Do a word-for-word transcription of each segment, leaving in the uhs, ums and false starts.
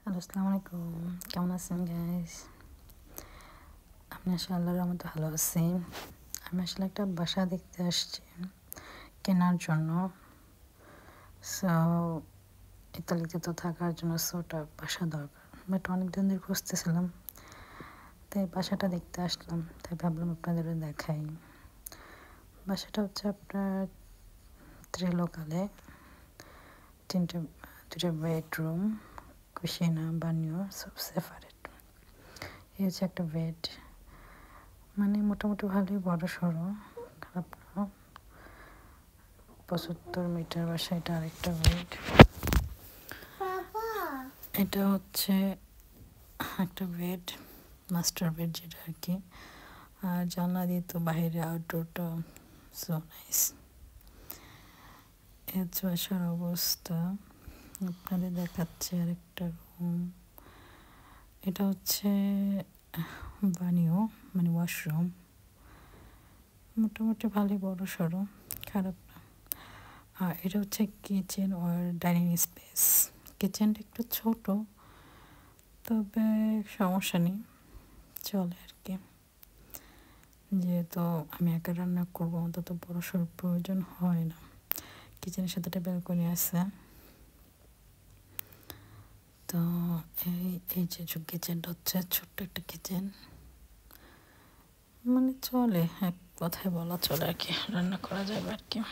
Hello, আসসালামু আলাইকুম। কেমন আছেন গাইস? আমি আসলে আল্লাহর রহমতে ভালো আছি। আমি আসলে একটা বাসা দেখতে আসছি কেনার জন্য। সো ইতালিতে তো থাকার জন্য সোটা বাসা দরকার, বাট অনেক দিন ধরে খুঁজতেছিলাম, তাই বাসাটা দেখতে আসলাম। তাই ভাবলাম আপনাদেরও দেখাই। বাসাটা হচ্ছে আপনার ত্রিলোকালে, তিনটে দুটো বেডরুম, কুশিনা, বানিও সব সেপারেট। এই হচ্ছে একটা বেড, মানে মোটামুটি ভালোই বড় সড়ো, খারাপ না। পঁচাত্তর মিটার বাসা। এটা আরেকটা বেড। এটা হচ্ছে একটা বেড, মাস্টার বেড যেটা আর কি। আর জানলা দিয়ে তো বাইরে আউটডোরটা সো নাইস। এ হচ্ছে বাসার অবস্থা, আপনাদের দেখাচ্ছে আরেকটা রুম। এটা হচ্ছে বানিও, মানে ওয়াশরুম, মোটামুটি ভালোই বড় সড়ো, খারাপ না। আর এটা হচ্ছে কিচেন আর ডাইনিং স্পেস। কিচেনটা একটু ছোট, তবে সমস্যা নেই, চলে আর কি। যেহেতু আমি একা রান্না করবো, অন্তত বড় সড়ো প্রয়োজন হয় না। কিচেনের সাথে একটা ব্যালকনি আছে। তো এই এই যে কিচেনটা হচ্ছে ছোট্ট একটা কিচেন, মানে চলে, এক কথায় বলা চলে আর কি, রান্না করা যাবে আর কি।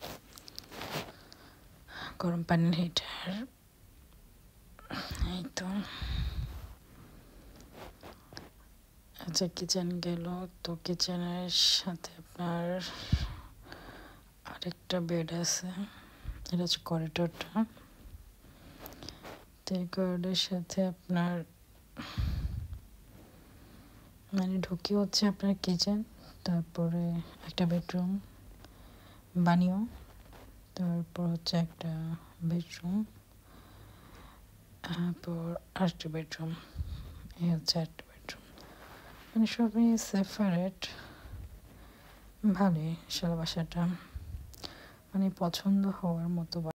গরম পানির হিটার, এই তো। আচ্ছা, কিচেন গেল। তো কিচেনের সাথে আপনার আরেকটা বেড আছে। এটা হচ্ছে করিডোরটা। তো এই করিডোরের সাথে আপনার মানে ঢুকি হচ্ছে আপনার কিচেন, তারপরে একটা বেডরুম, বানিও, তারপর হচ্ছে একটা বেডরুম, তারপর আরেকটা বেডরুম। এই হচ্ছে একটা বেডরুম, মানে সবই সেপারেট। ভালোই আসলে বাসাটা, মানে পছন্দ হওয়ার মতো।